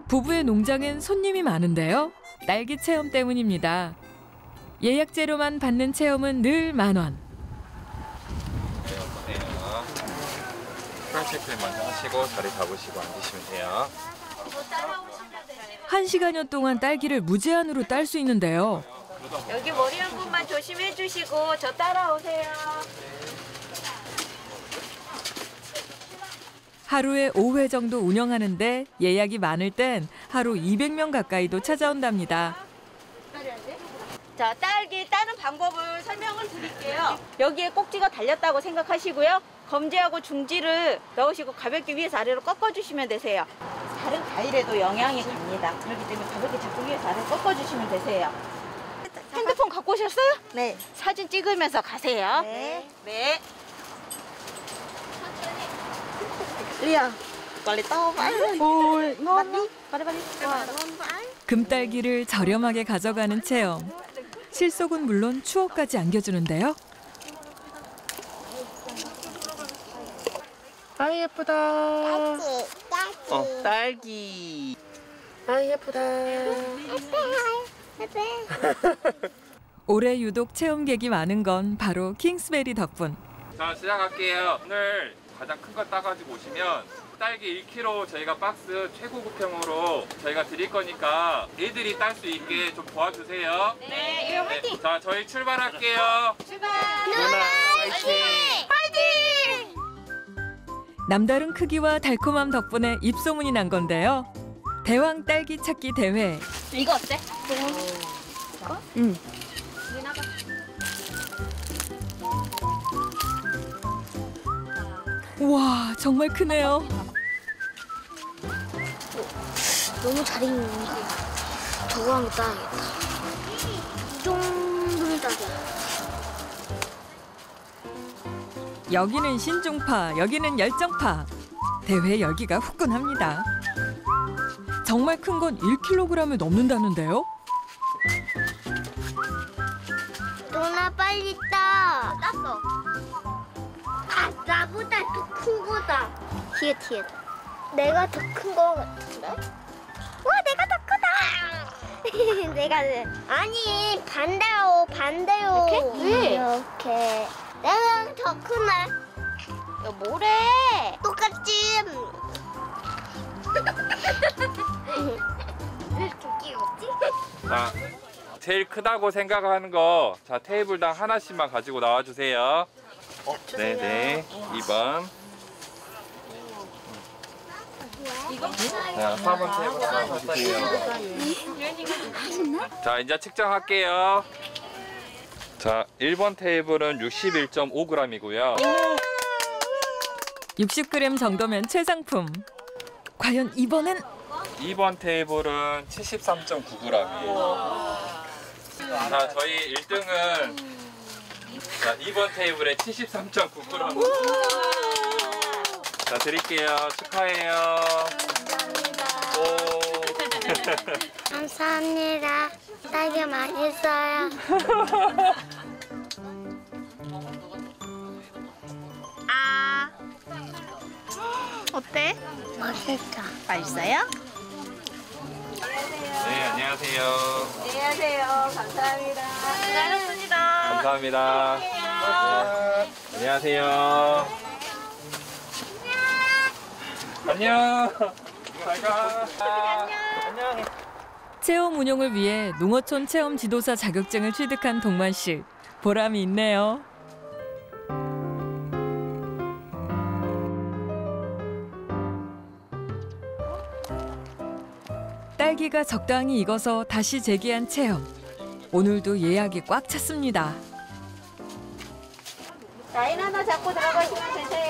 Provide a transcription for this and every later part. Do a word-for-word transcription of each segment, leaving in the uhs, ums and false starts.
부부의 농장엔 손님이 많은데요. 딸기 체험 때문입니다. 예약제로만 받는 체험은 늘 만 원. 프렌치 크림 먼저 하시고 자리 잡으시고 앉으시면 돼요. 한 시간여 동안 딸기를 무제한으로 딸 수 있는데요. 여기 머리 한 분만 조심해 주시고 저 따라오세요. 하루에 오 회 정도 운영하는데 예약이 많을 땐 하루 이백 명 가까이도 찾아온답니다. 자, 딸기 따는 방법을 설명을 드릴게요. 여기에 꼭지가 달렸다고 생각하시고요. 검지하고 중지를 넣으시고 가볍게 위에서 아래로 꺾어주시면 되세요. 다른 과일에도 영향이 갑니다. 그렇기 때문에 가볍게 잡고 위에서 아래로 꺾어주시면 되세요. 핸드폰 갖고 오셨어요? 네. 사진 찍으면서 가세요. 네. 네. 리아, 빨리 따와. 빨리. 빨리. 빨리 빨리. 금딸기를 저렴하게 가져가는 체험. 실속은 물론 추억까지 안겨주는데요. 아 예쁘다. 딸기, 딸기. 어, 딸기. 아 예쁘다. 올해 유독 체험객이 많은 건 바로 킹스베리 덕분. 자, 시작할게요. 오늘 가장 큰 거 따가지고 오시면 딸기 일 킬로그램 저희가 박스 최고급형으로 저희가 드릴 거니까 애들이 딸 수 있게 좀 도와주세요. 네, 이거 화이팅! 네. 자, 저희 출발할게요. 출발! 누나 화이팅! 화이팅! 남다른 크기와 달콤함 덕분에 입소문이 난 건데요. 대왕 딸기 찾기 대회. 이거 어때? 이거? 응. 우와, 정말 크네요. 너무 잘 익는데 저거 한 개 따야겠다. 이 정도는 따자. 여기는 신중파, 여기는 열정파. 대회 열기가 후끈합니다. 정말 큰 건 일 킬로그램을 넘는다는데요. 누나 빨리 따. 땄어. 아, 나보다 더 큰 거다. 티에 티에. 내가 더 큰 거 같은데? 와, 내가 더 크다. 내가 아니 반대로 반대로. 이렇게? 왜? 이렇게. 내가 더 크네. 야, 뭐래? 똑같지. 왜 이렇게 귀엽지? 자, 제일 크다고 생각하는 거, 자, 테이블당 하나씩만 가지고 나와주세요. 어, 네네. 이 번. 자, 사 번 테이블 하나 가주세요. 자, 이제 측정할게요. 자, 일 번 테이블은 육십일 점 오 그램이고요. 육십 그램 정도면 최상품. 과연 이번엔? 이 번 테이블은 칠십삼 점 구 그램이에요. 자, 저희 일 등은 자, 이 번 테이블에 칠십삼 점 구 그램. 자, 드릴게요. 축하해요. 오. 감사합니다. 딸기 맛있어요. 아. 어때? 맛있다. 맛있어요? 네, 안녕하세요. 안녕하세요. 감사합니다. 잘했습니다. 감사합니다. 네, 안녕하세요. 안녕. 잘 가. 안녕. 체험 운영을 위해 농어촌 체험 지도사 자격증을 취득한 동만 씨. 보람이 있네요. 딸기가 적당히 익어서 다시 재개한 체험. 오늘도 예약이 꽉 찼습니다. 라인 하나 잡고 들어가시면 되세요.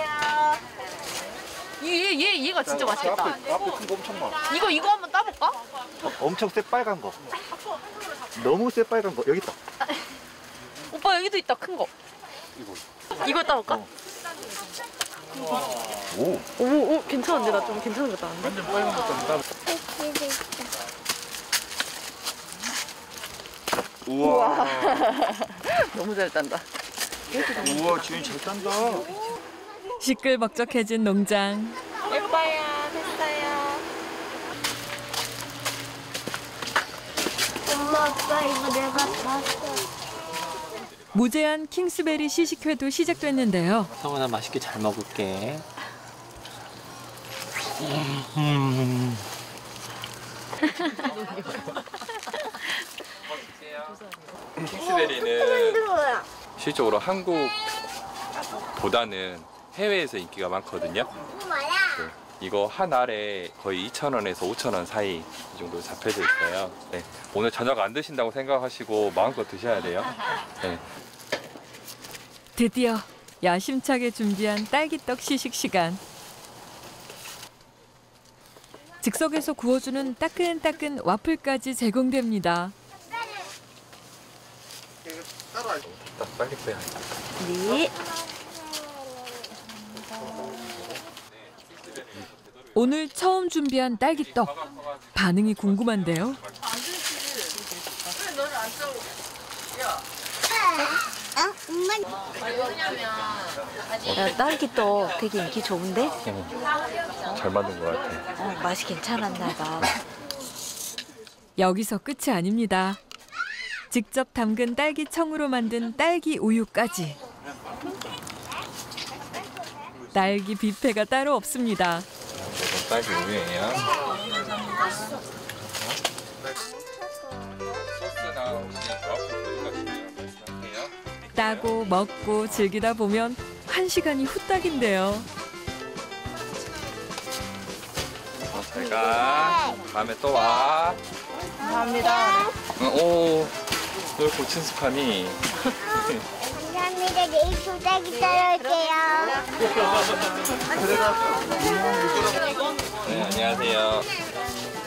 얘, 얘, 얘가 진짜 맛있겠다. 앞에, 앞에 큰 거 엄청 많아. 이거, 이거 한번 따볼까? 엄청 새빨간 거. 너무 새빨간 거. 여기 있다. 오빠 여기도 있다, 큰 거. 이거. 이거 따볼까? 어. 오. 오, 오, 괜찮은데? 나 좀 괜찮은 거 따는데? 완전 빨간 거 좀 우와. 너무 잘 딴다. 우와, 지훈이 잘 딴다. 시끌벅적해진 농장. 예뻐요. 됐어요. 아빠 이거 내가 봤어. 무제한 킹스베리 시식회도 시작됐는데요. 성훈아 맛있게 잘 먹을게. 킹스베리는 실적으로 한국보다는 해외에서 인기가 많거든요. 네, 이거 한 알에 거의 이천 원에서 오천 원 사이 이 정도 잡혀져 있어요. 네, 오늘 저녁 안 드신다고 생각하시고 마음껏 드셔야 돼요. 네. 드디어 야심차게 준비한 딸기떡 시식 시간. 즉석에서 구워주는 따끈따끈 와플까지 제공됩니다. 딱 빨리 빼야 돼. 네. 오늘 처음 준비한 딸기떡. 반응이 궁금한데요. 어? 엄마. 야, 딸기떡 되게 인기 좋은데? 어, 잘 만든 것 같아. 어, 맛이 괜찮았나 봐. 여기서 끝이 아닙니다. 직접 담근 딸기 청으로 만든 딸기 우유까지. 딸기 뷔페가 따로 없습니다. 이건 딸기 우유예요. 소스나 혹시 와플 소스 같으면 말씀하세요. 따고 먹고 즐기다 보면 한 시간이 후딱인데요. 잘 가. 다음에 또 와. 감사합니다. 오, 널 고친 습하니. 감사합니다. 내일 도자기 따라올게요. 네, 안녕하세요.